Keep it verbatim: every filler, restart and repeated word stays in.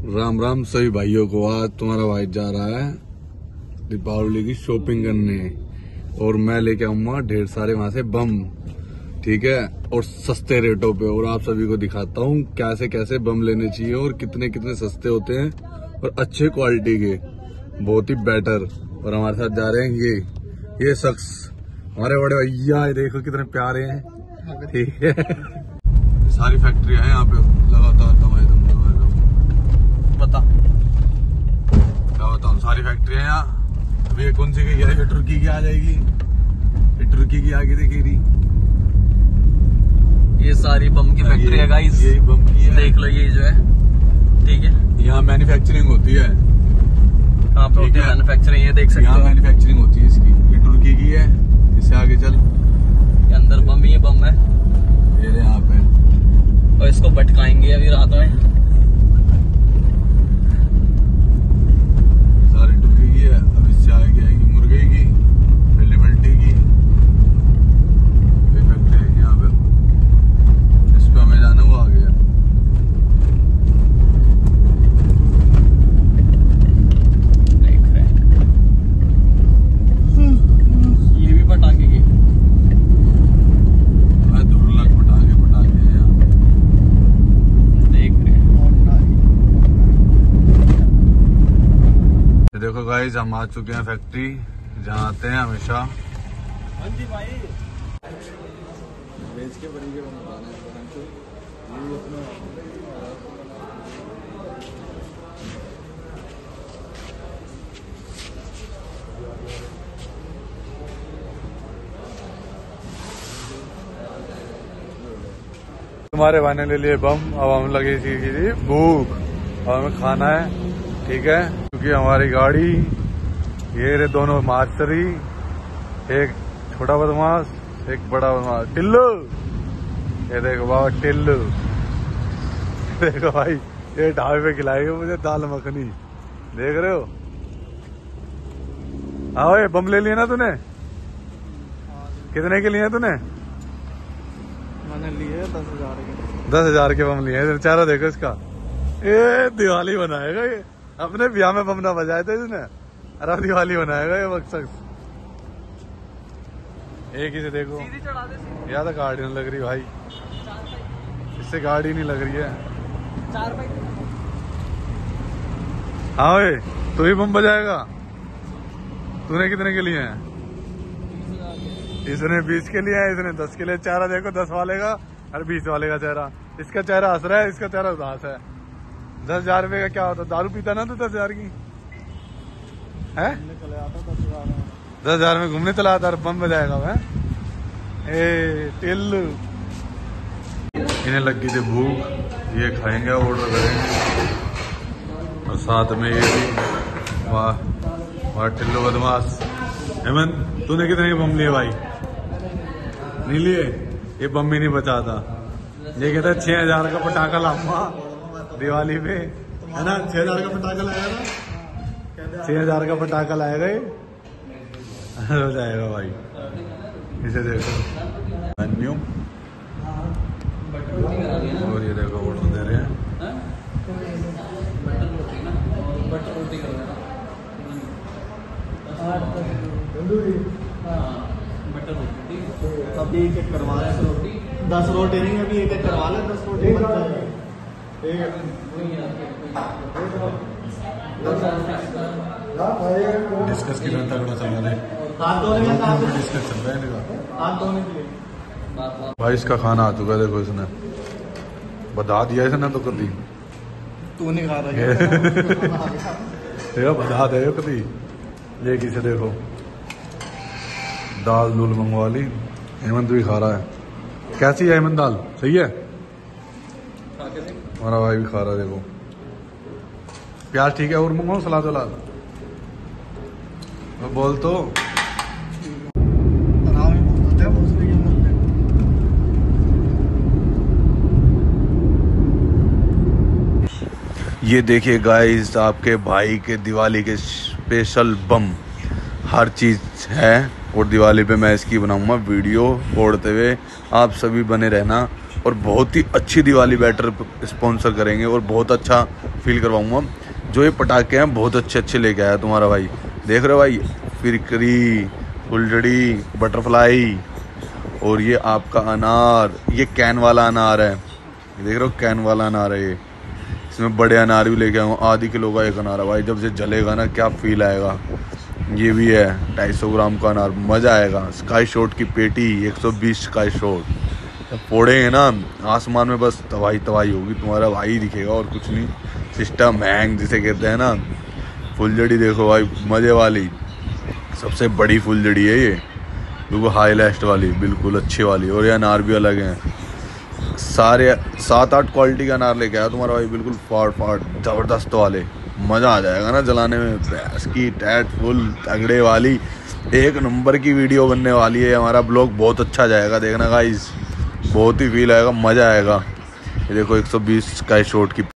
राम राम सभी भाइयों को। आज तुम्हारा भाई जा रहा है दीपावली की शॉपिंग करने और मैं लेके आऊंगा ढेर सारे वहां से बम, ठीक है, और सस्ते रेटों पे। और आप सभी को दिखाता हूँ कैसे कैसे बम लेने चाहिए और कितने कितने सस्ते होते हैं और अच्छे क्वालिटी के, बहुत ही बेटर। और हमारे साथ जा रहे हैं ये ये शख्स, हमारे बड़े भैया, देखो कितने प्यारे हैं, ठीक है। सारी फैक्ट्रियां हैं यहाँ पे लगातार बता क्या बताऊँ, सारी फैक्ट्रियां यहाँ। अभी ये कौन सी की है, ये तुर्की की आ जाएगी, ये तुर्की की आगे देखिए। ये सारी बम की फैक्ट्री है गाइस, ये बम की है, देख लो ये जो है, ठीक है। यहाँ मैन्युफैक्चरिंग होती है। कहाँ पे होती है मैन्युफैक्चरिंग, ये देख सकते हो। यहाँ मैन्युफैक्चरिंग होती है इसकी, ये तुर्की की है। इससे आगे चल, ये अंदर बम ही बम है, ये यहाँ पे। और इसको भटकाएंगे अभी रात में। देखो गाइस, हम आ चुके हैं फैक्ट्री जहाँ आते हैं हमेशा। हाँ जी भाई, बेच के बड़ी तुम्हारे भाने ले लिए बम। अब हम लगे थी भूख और हमें खाना है, ठीक है, क्योंकि हमारी गाड़ी, ये रे दोनों मास्टरी, एक छोटा बदमाश एक बड़ा बदमाश, टिल्लू। ये देखो बाबा टिल्लू, देखो भाई, ये ढाबे पे खिलाएगा मुझे दाल मखनी, देख रहे हो। हाँ, ये बम ले लिए ना तूने? कितने के लिए तूने? मैंने लिए दस हजार के। दस हजार के बम लिए। चेहरा देखो इसका, ये दिवाली बनाएगा ये। अपने ब्याह में बम ना बजाए थे इसने, अरे दिवाली बनाएगा ये वक्त शख्स। एक ही से देखो, याद गाड़ी नहीं लग रही भाई, इससे गाड़ी नहीं लग रही है। हाँ भाई, तू ही बम बजाएगा। तूने कितने के लिए हैं? इसने बीस के लिए है, इसने दस के लिए। चेहरा देखो दस वाले का और बीस वाले का चेहरा। इसका चेहरा हंस रहा है, इसका चेहरा उदास है। दस हजार रुपये का क्या होता? दारू पीता ना तो दस हजार की है। दस हजार में घूमने चला आता, बम बजाएगा वह। ए टिल्लू, इन्हें लग गई थी भूख, ये खाएंगे, ऑर्डर करेंगे। और साथ में ये भी, वाह वाह टिल्लू बदमाश। हेमंत, तूने कितने के बम लिए भाई? नहीं लिए, ये बम भी नहीं बचाता। ये कहता है छह हजार का पटाखा लाऊंगा दिवाली पे, है ना। छह हजार का पटाखा लाया ना, छह हजार का पटाखा लाएगा ये, हो जाएगा भाई। इसे देखो मेन्यू, और ये देखो ऑर्डर दे रहे हैं। अभी एक एक करवा रहे हैं, दस रोटी नहीं, अभी एक एक करवा ले, दस रोटी। डिस्कस कितना तगड़ा चल रहा है, डिस्कस चल रहा है भाई। इसका खाना आ चुका है, देखो इसने बता दिया, इसने तो कभी तू नहीं खा रहा देखो बता दे कभी। ये किसे देखो, दाल दूल मंगवा ली, हेमंत भी खा रहा है। कैसी है हेमंत दाल? सही है, हमारा भाई भी खा रहा है। देखो प्याज ठीक है, और मंगवाओ सलाद वलाद, बोल तो। ये देखिए गाइस, आपके भाई के दिवाली के स्पेशल बम, हर चीज है। और दिवाली पे मैं इसकी बनाऊंगा वीडियो फोड़ते हुए, आप सभी बने रहना। और बहुत ही अच्छी दिवाली बैटर स्पॉन्सर करेंगे और बहुत अच्छा फील करवाऊंगा। जो ये पटाखे हैं बहुत अच्छे अच्छे लेके आया तुम्हारा भाई, देख रहे हो भाई, फिरकरी, फुलझड़ी, बटरफ्लाई, और ये आपका अनार, ये कैन वाला अनार है, देख रहे हो कैन वाला अनार है ये। इसमें बड़े अनार भी लेके आऊँ, आधी किलो का एक अनार है भाई, जब से जलेगा ना क्या फील आएगा। ये भी है ढाई सौ ग्राम का अनार, मज़ा आएगा। स्काई शॉट की पेटी एक सौ बीस स्काई शॉट, जब फोड़ेंगे ना आसमान में बस तबाही तबाही होगी, तुम्हारा भाई दिखेगा और कुछ नहीं। सिस्टम हैंग जिसे कहते हैं ना। फुलझड़ी देखो भाई, मज़े वाली, सबसे बड़ी फुलझड़ी है ये, बिल्कुल हाईलाइट वाली, बिल्कुल अच्छी वाली। और ये अनार भी अलग हैं, सारे सात आठ क्वालिटी का अनार लेके आया तुम्हारा भाई, बिल्कुल फाड़ फाड़ ज़बरदस्त वाले। मज़ा आ जाएगा ना जलाने में। भैंस की टैट फुल तगड़े वाली, एक नंबर की वीडियो बनने वाली है। हमारा ब्लॉग बहुत अच्छा जाएगा, देखना गाइस, बहुत ही फील आएगा, मज़ा आएगा। ये देखो एक सौ बीस स्काई शॉट की